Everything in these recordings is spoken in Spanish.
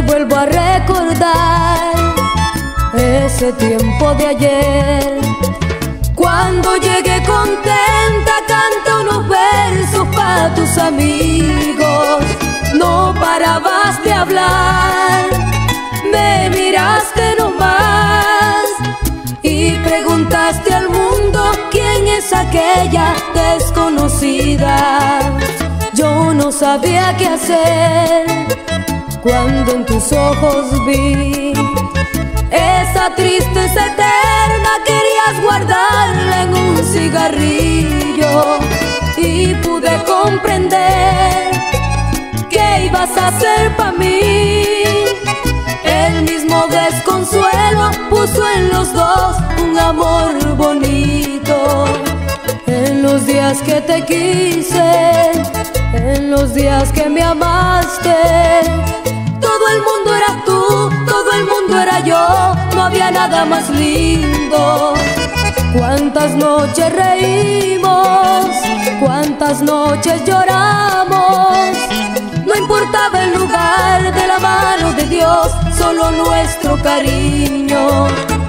vuelvo a recordar ese tiempo de ayer. Cuando llegué contenta, canta unos versos pa' tus amigos. No parabas de hablar, me miraste nomás y preguntaste al mundo quién es aquella desconocida. Yo no sabía qué hacer cuando en tus ojos vi esa tristeza eterna. Querías guardarla en un cigarrillo y pude comprender que ibas a ser pa' mí. El mismo desconsuelo puso en los dos un amor bonito. En los días que te quise, en los días que me amaste, todo el mundo era tú, todo el mundo era yo, no había nada más lindo. Cuántas noches reímos, cuántas noches lloramos. No importaba el lugar, de la mano de Dios, solo nuestro cariño.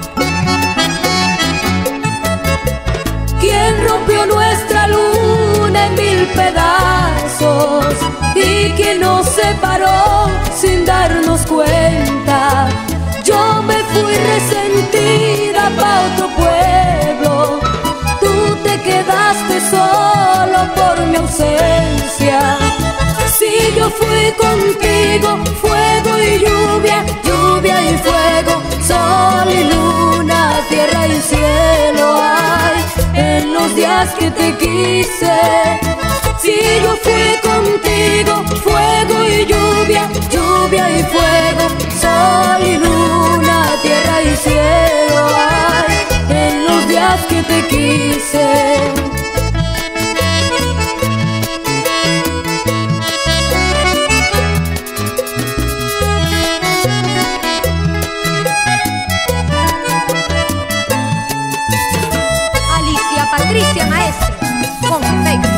¿Quién rompió nuestra luna en mil pedazos? ¿Y quién nos separó sin darnos cuenta? Yo me fui resentida pa' otro pueblo, tú te quedaste solo por mi ausencia. Si yo fui contigo, fuego y lluvia, lluvia y fuego, sol y luna, tierra y cielo. Ay, en los días que te quise. Si yo fui contigo, fuego y lluvia, lluvia y fuego, sol y luna, tierra y cielo. Ay, en los días que te quise. Patricia Maestre, con afecto.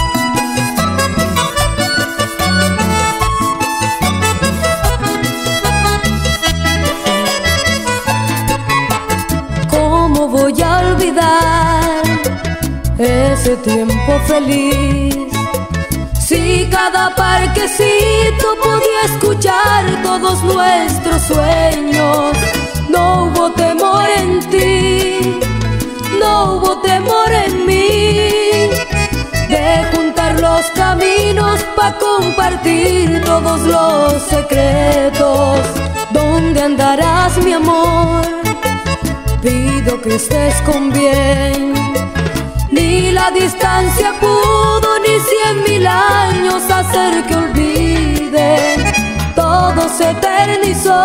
¿Cómo voy a olvidar ese tiempo feliz? Si cada parquecito podía escuchar todos nuestros sueños. No hubo temor en ti, no hubo temor en mí, de juntar los caminos pa' compartir todos los secretos. ¿Dónde andarás, mi amor? Pido que estés con bien. Ni la distancia pudo, ni 100.000 años hacer que olvide. Todo se eternizó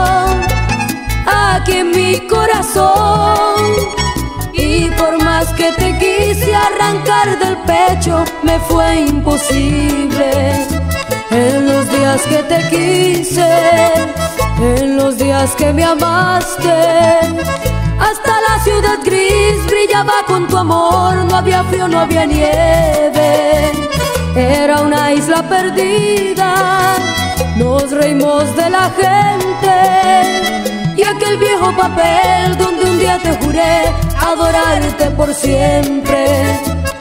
aquí en mi corazón. Y por más que te quise arrancar del pecho, me fue imposible. En los días que te quise, en los días que me amaste, hasta la ciudad gris brillaba con tu amor. No había frío, no había nieve, era una isla perdida. Nos reímos de la gente y aquel viejo papel donde un día te juré adorarte por siempre.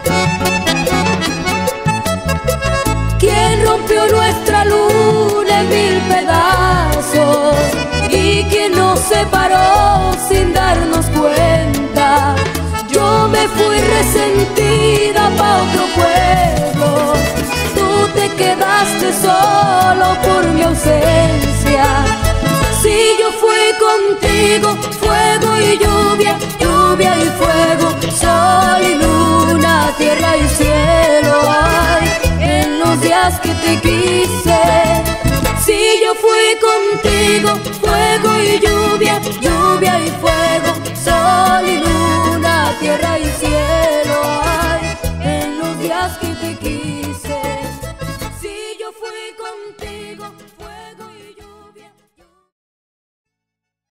¿Quién rompió nuestra luna en mil pedazos? ¿Y quién nos separó sin darnos cuenta? Yo me fui resentida pa' otro pueblo, tú te quedaste solo por mi ausencia. Si yo fui contigo, fuego y lluvia, lluvia y fuego, sol y luna, tierra y cielo. Ay, en los días que te quise. Si yo fui contigo, fuego y lluvia, lluvia y fuego, sol y luna, tierra y cielo. Ay, en los días que te quise.